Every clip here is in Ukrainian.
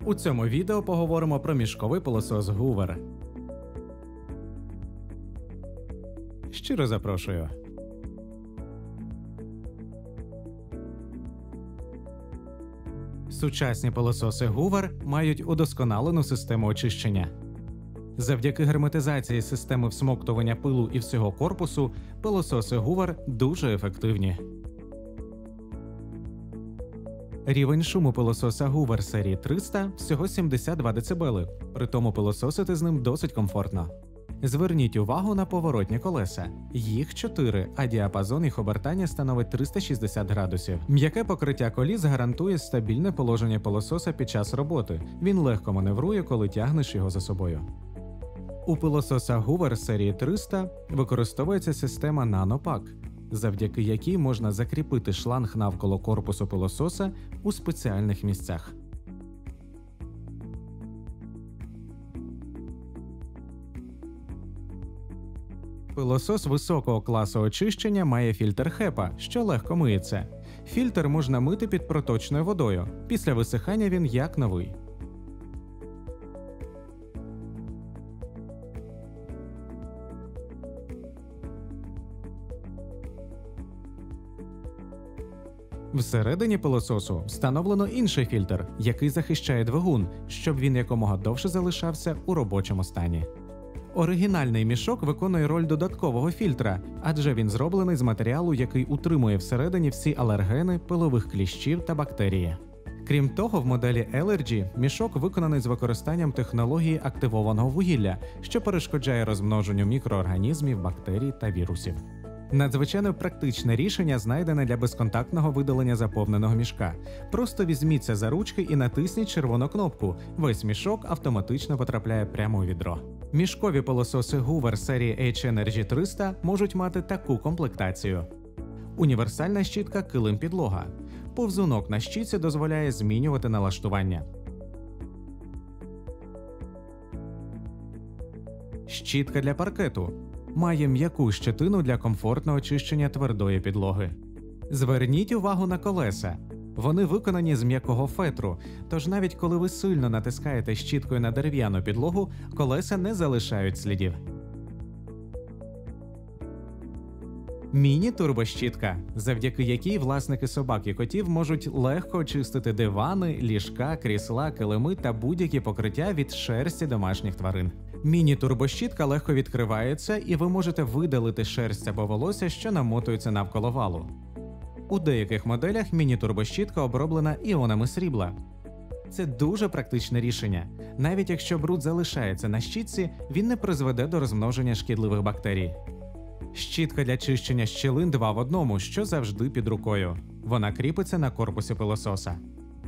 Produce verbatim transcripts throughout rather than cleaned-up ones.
У цьому відео поговоримо про мішковий пилосос Hoover. Щиро запрошую. Сучасні пилососи Hoover мають удосконалену систему очищення. Завдяки герметизації системи всмоктування пилу і всього корпусу, пилососи Hoover дуже ефективні. Рівень шуму пилососа Hoover серії триста – всього сімдесят два децибели, при тому пилососити з ним досить комфортно. Зверніть увагу на поворотні колеса. Їх чотири, а діапазон їх обертання становить триста шістдесят градусів. М'яке покриття коліс гарантує стабільне положення пилососа під час роботи. Він легко маневрує, коли тягнеш його за собою. У пилососа Hoover серії триста використовується система NanoPack, завдяки якій можна закріпити шланг навколо корпусу пилососа у спеціальних місцях. Пилосос високого класу очищення має фільтр хепа, що легко миється. Фільтр можна мити під проточною водою. Після висихання він як новий. Всередині пилососу встановлено інший фільтр, який захищає двигун, щоб він якомога довше залишався у робочому стані. Оригінальний мішок виконує роль додаткового фільтра, адже він зроблений з матеріалу, який утримує всередині всі алергени, пилових кліщів та бактерії. Крім того, в моделі Allergy мішок виконаний з використанням технології активованого вугілля, що перешкоджає розмноженню мікроорганізмів, бактерій та вірусів. Надзвичайно практичне рішення знайдене для безконтактного видалення заповненого мішка. Просто візьміться за ручки і натисніть червону кнопку. Весь мішок автоматично потрапляє прямо у відро. Мішкові пилососи Hoover серії H-Energy триста можуть мати таку комплектацію. Універсальна щітка килим-підлога. Повзунок на щітці дозволяє змінювати налаштування. Щітка для паркету. Має м'яку щетину для комфортного очищення твердої підлоги. Зверніть увагу на колеса. Вони виконані з м'якого фетру, тож навіть коли ви сильно натискаєте щіткою на дерев'яну підлогу, колеса не залишають слідів. Міні-турбощітка, завдяки якій власники собак і котів можуть легко очистити дивани, ліжка, крісла, килими та будь-які покриття від шерсті домашніх тварин. Міні-турбощітка легко відкривається, і ви можете видалити шерсть або волосся, що намотується навколо валу. У деяких моделях міні-турбощітка оброблена іонами срібла. Це дуже практичне рішення. Навіть якщо бруд залишається на щітці, він не призведе до розмноження шкідливих бактерій. Щітка для чищення щілин два в одному, що завжди під рукою. Вона кріпиться на корпусі пилососа.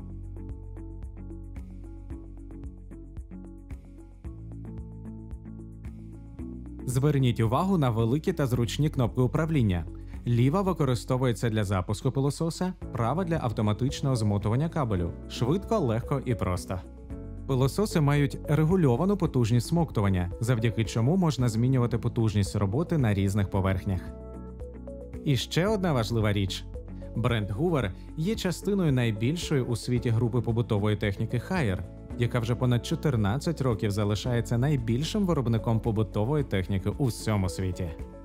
Зверніть увагу на великі та зручні кнопки управління. Ліва використовується для запуску пилососа, права для автоматичного змотування кабелю. Швидко, легко і просто. Пилососи мають регульовану потужність всмоктування, завдяки чому можна змінювати потужність роботи на різних поверхнях. І ще одна важлива річ. Бренд Hoover є частиною найбільшої у світі групи побутової техніки Haier, яка вже понад чотирнадцять років залишається найбільшим виробником побутової техніки у всьому світі.